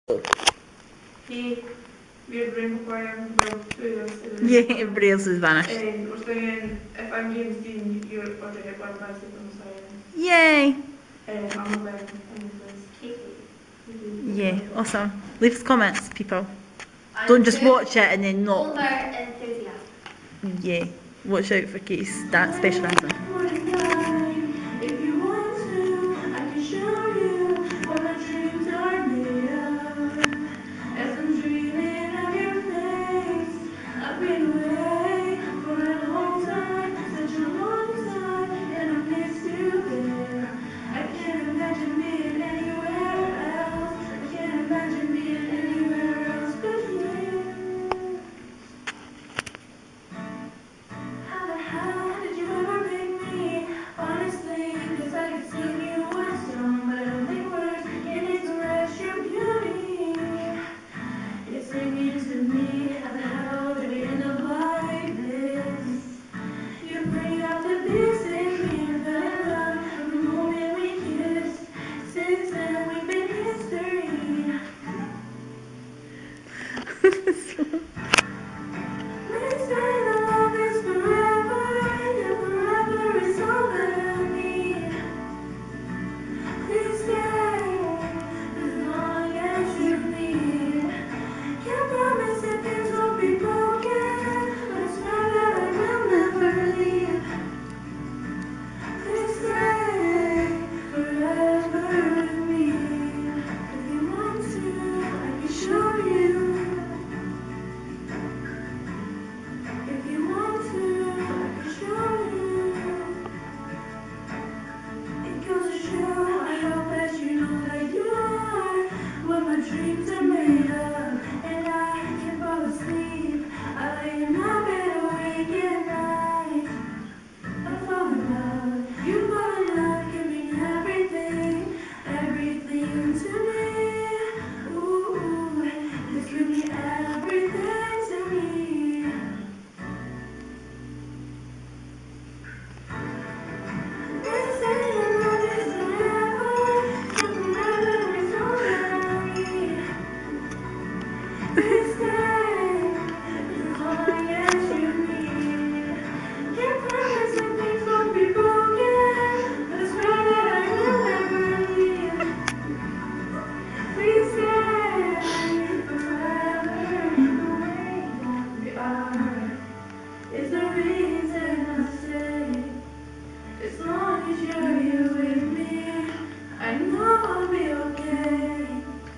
Hey, we're Rainbow Choir. Well, two of us. Yeah, everybody else is vanished. And we're singing If I'm James Dean, you're Audrey Hepburn, that's it from Sirens. Yay! I'm Robyn and Katie. Yeah, awesome. Leave us comments, people. Don't just watch it and then not. Yeah, watch out for Katie's that special anthem. If you want to, I can show you what my dreams are made of. As I'm dreaming of your face, I've been away for a long time, such a long time, and I miss you there. I can't imagine being anywhere else. I can't imagine being anywhere else but here. How the hell did you ever pick me? Honestly, 'cause I could sing you a song, but I don't think words can express your beauty. You're singing to me. How the hell did we end up like this? You bring out the beast in me and fell in love from the moment we kissed. Since then, we've been history. They say that love is forever, and forever is all that I need. Please stay as long as you need. Can't promise that things won't be broken, but I swear that I will never leave. Please stay forever with me. If you want to, I can show you. If you want to, I can show you. It goes to show, I hope that you know that you are what my dreams are made of. And I can fall asleep, I lay in my bed awake at night. I fall in love, you fall in love, can mean everything, everything to me. Ooh, this could be everything to me. They say that love is forever, and forever is all that I need. Please stay as long as you need. Can't promise that things won't be broken, but I swear that I will never leave. Please stay forever. The way that we are is the reason I stay. As long as you're here with me, I know I'll be okay.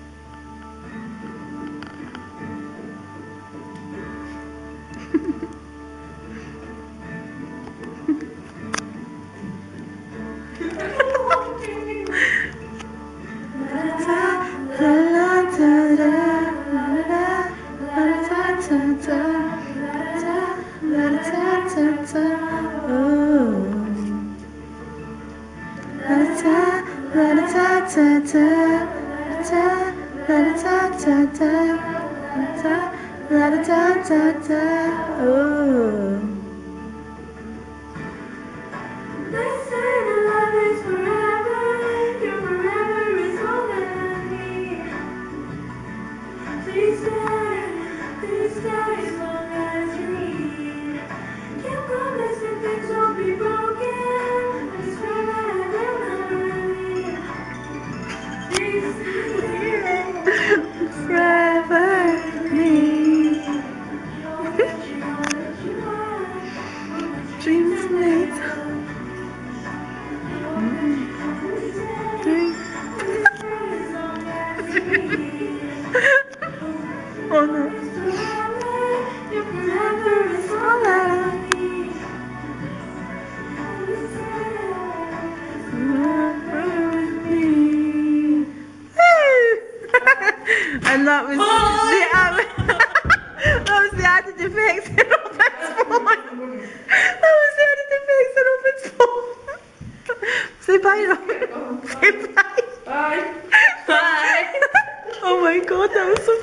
They say that love is forever, your forever is all that I need. Please stay as long as you need. Can't promise that things won't be broken, I swear that I will never leave. Please stay Forever me. know that you are. Dreams made. Oh no. Your forever is all that I need. And that was that was the added effects in Robyn's phone. That was the added effects in Robyn's phone. Say bye, Robyn. Say bye. Bye. Bye. Oh my god, that was so